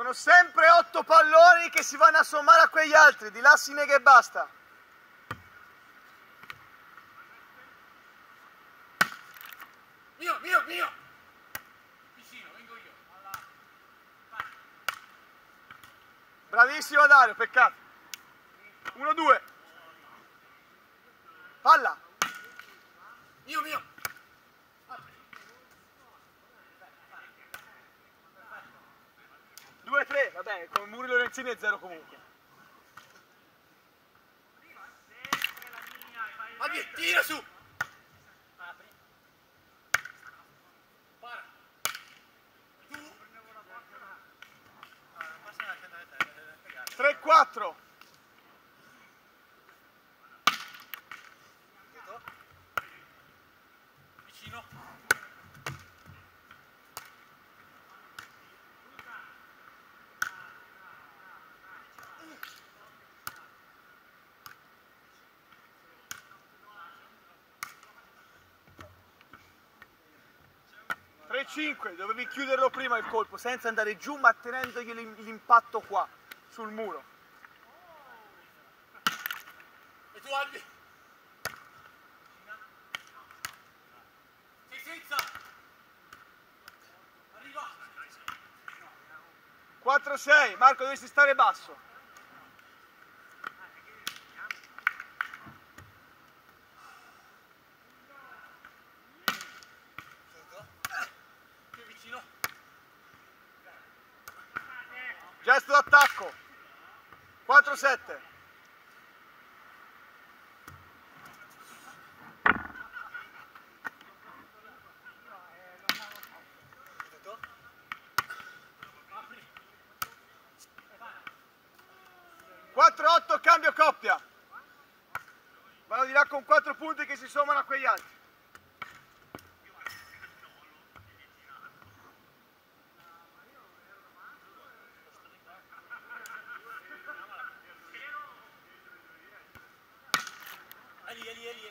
Sono sempre 8 palloni che si vanno a sommare a quegli altri, di là si nega e basta. Mio! Vicino, vengo io. Bravissimo Dario, peccato. 1-2. Palla. Mio! 2-3, vabbè, con Muri Lorenzini è 0 comunque. Addio, tira su! Apri. Para. Tu. 3-4. Vicino. Dovevi chiuderlo prima il colpo, senza andare giù, ma tenendogli l'impatto qua, sul muro. E tu Albi? Sei senza! Arriva! 4-6, Marco dovresti stare basso. Più vicino. Gesto d'attacco. 4-7. Apri. 4-8, cambio coppia. Vanno di là con 4 punti che si sommano a quegli altri. Eli.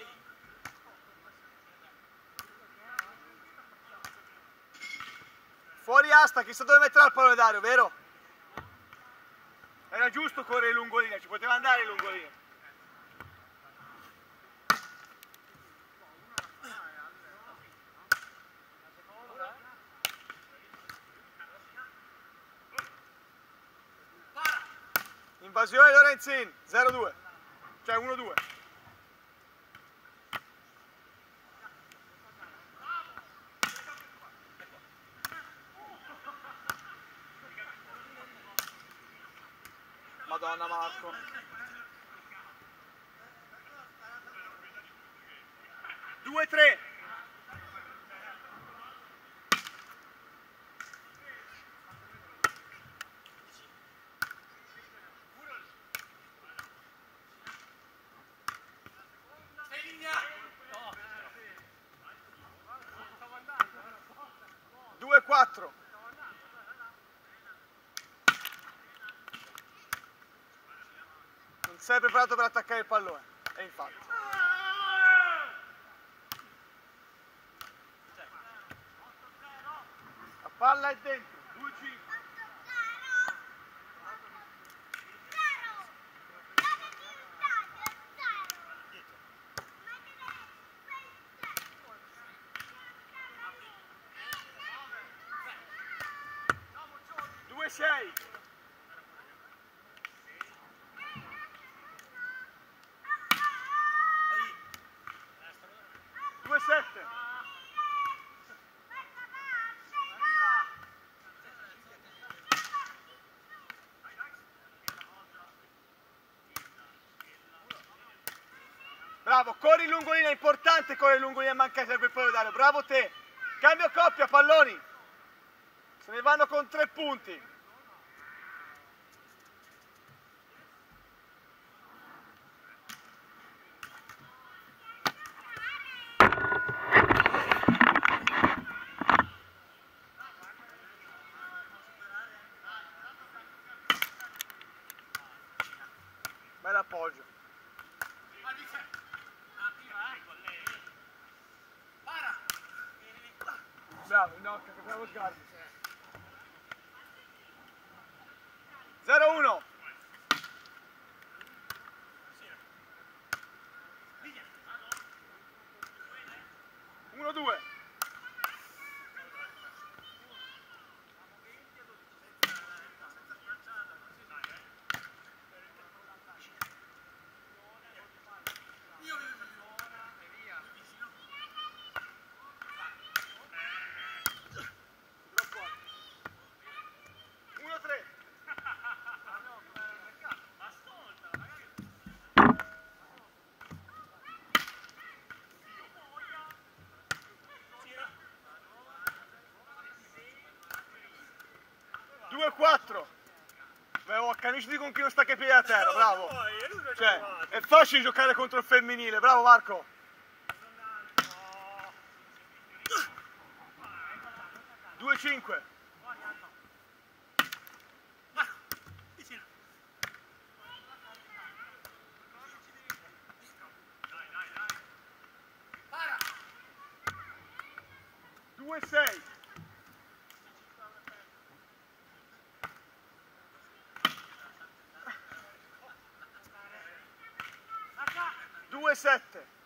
Fuori asta, chissà dove metterà il pallone Dario, vero? Era giusto correre lungolinea, ci poteva andare lungolinea. Invasione Lorenzin, 0-2, cioè 1-2. Madonna Marco. 2-3. Sei linea! No! 2-4. Non sei preparato per attaccare il pallone. E infatti. La palla è dentro. 2-5. Sei. 2-7. Bravo, corri lungolina, è importante correre lungolina e mancare serve il pallone Dario. Bravo te. Cambio coppia, palloni. Se ne vanno con 3 punti. Bell'appoggio. Bravo, no, che capiamo sgarbi. unisciti con chi non stacca i piedi a terra, bravo. Poi, è lui che Cioè, ha è facile giocare contro il femminile, bravo Marco. 2-5. vicino. 2-6. 2-7.